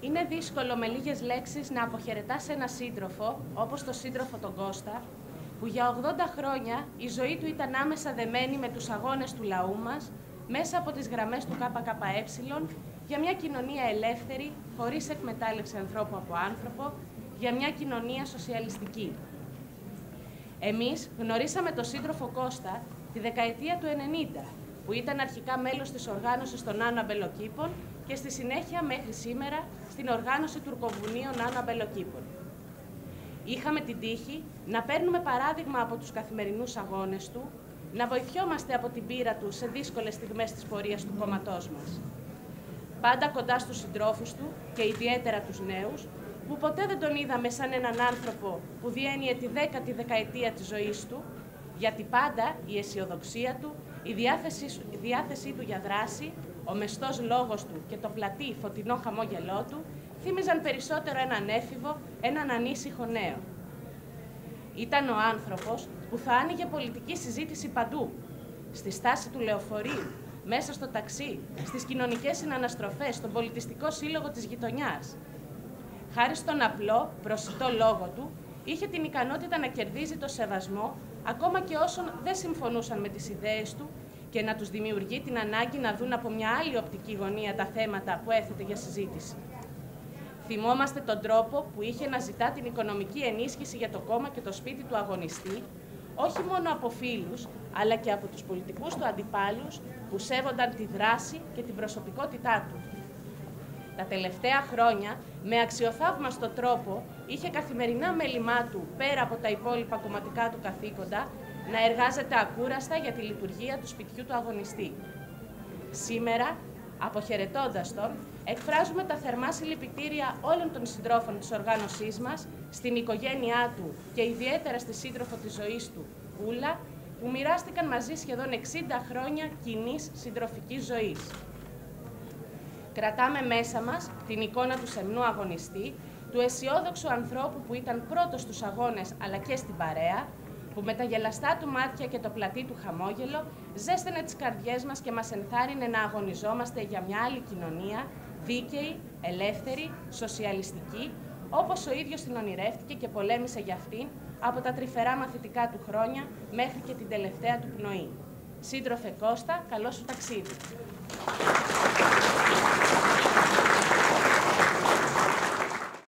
Είναι δύσκολο με λίγες λέξεις να αποχαιρετάς ένα σύντροφο, όπως το σύντροφο τον Κώστα, που για 80 χρόνια η ζωή του ήταν άμεσα δεμένη με τους αγώνες του λαού μας, μέσα από τις γραμμές του ΚΚΕ, για μια κοινωνία ελεύθερη, χωρίς εκμετάλλευση ανθρώπου από άνθρωπο, για μια κοινωνία σοσιαλιστική. Εμείς γνωρίσαμε τον σύντροφο Κώστα τη δεκαετία του 90, που ήταν αρχικά μέλος της οργάνωσης των Άνω Αμπελοκήπων και στη συνέχεια μέχρι σήμερα στην οργάνωση τουρκοβουνίων Άνω Αμπελοκήπων. Είχαμε την τύχη να παίρνουμε παράδειγμα από τους καθημερινούς αγώνες του, να βοηθιόμαστε από την πείρα του σε δύσκολες στιγμές της πορείας του κόμματός μας. Πάντα κοντά στους συντρόφους του και ιδιαίτερα τους νέους, που ποτέ δεν τον είδαμε σαν έναν άνθρωπο που διένυε τη 10η δεκαετία της ζωής του, γιατί πάντα η αισιοδοξία του, η διάθεσή του για δράση, ο μεστός λόγος του και το πλατή φωτεινό χαμόγελό του θύμιζαν περισσότερο έναν έφηβο, έναν ανήσυχο νέο. Ήταν ο άνθρωπος που θα άνοιγε πολιτική συζήτηση παντού, στη στάση του λεωφορείου, μέσα στο ταξί, στις κοινωνικές συναναστροφές, στον πολιτιστικό σύλλογο της γειτονιάς. Χάρη στον απλό, προσιτό λόγο του, είχε την ικανότητα να κερδίζει το σεβασμό ακόμα και όσων δεν συμφωνούσαν με τις ιδέες του και να τους δημιουργεί την ανάγκη να δουν από μια άλλη οπτική γωνία τα θέματα που έθετε για συζήτηση. Θυμόμαστε τον τρόπο που είχε να ζητά την οικονομική ενίσχυση για το κόμμα και το σπίτι του αγωνιστή, όχι μόνο από φίλους, αλλά και από τους πολιτικούς του αντιπάλους που σέβονταν τη δράση και την προσωπικότητά του. Τα τελευταία χρόνια, με αξιοθαύμαστο τρόπο, είχε καθημερινά μέλημά του, πέρα από τα υπόλοιπα κομματικά του καθήκοντα, να εργάζεται ακούραστα για τη λειτουργία του σπιτιού του αγωνιστή. Σήμερα, αποχαιρετώντας τον, εκφράζουμε τα θερμά συλληπιτήρια όλων των συντρόφων της οργάνωσής μας, στην οικογένειά του και ιδιαίτερα στη σύντροφο της ζωής του, Ούλα, που μοιράστηκαν μαζί σχεδόν 60 χρόνια κοινής συντροφικής ζωής. Κρατάμε μέσα μας την εικόνα του σεμνού αγωνιστή, του αισιόδοξου ανθρώπου που ήταν πρώτος στους αγώνες αλλά και στην παρέα, που με τα γελαστά του μάτια και το πλατή του χαμόγελο ζέστενε τις καρδιές μας και μας ενθάρρυνε να αγωνιζόμαστε για μια άλλη κοινωνία, δίκαιη, ελεύθερη, σοσιαλιστική, όπως ο ίδιος την ονειρεύτηκε και πολέμησε για αυτήν από τα τρυφερά μαθητικά του χρόνια μέχρι και την τελευταία του πνοή. Σύντροφε Κώστα, καλό σου ταξίδι!